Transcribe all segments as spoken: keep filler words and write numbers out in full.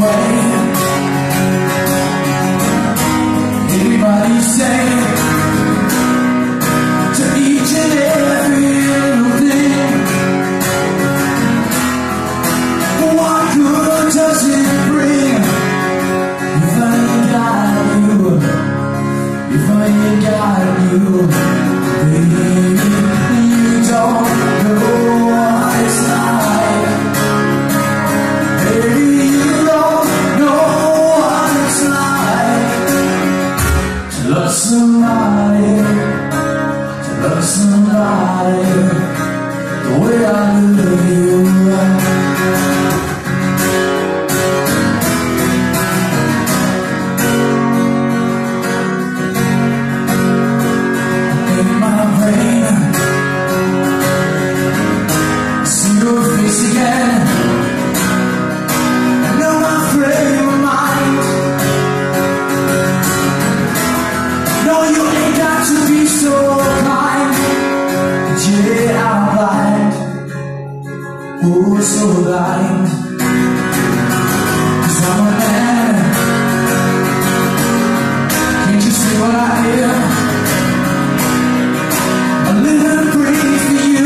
way. Everybody say to each and every little thing, what good does it bring if I ain't got you? If I ain't got you, baby, you don't know what it's like. Baby, you don't know what it's like to love somebody, to love somebody the way I love you. Oh, so blind, 'cause I'm a man. Can't you see what I hear? A little breeze for you.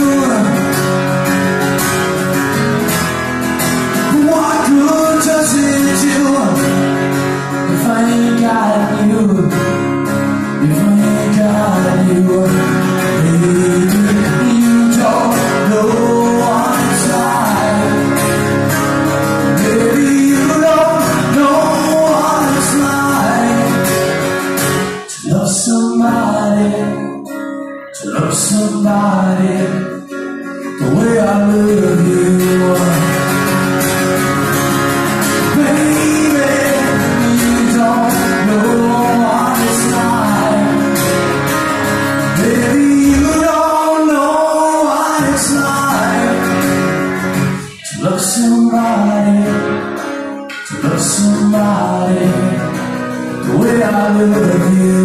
What good does it do if I ain't got you? If I ain't got you, baby, you don't know what it's like. Baby, you don't know what it's like to love somebody, to love somebody the way I love you. Baby, you don't know what it's like. Baby, you don't know what it's like to love somebody, to love somebody the way I love you.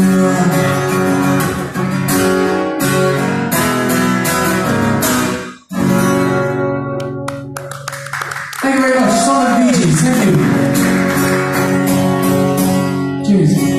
Thank you very much. Solid Bee Gees. Thank you. Cheers.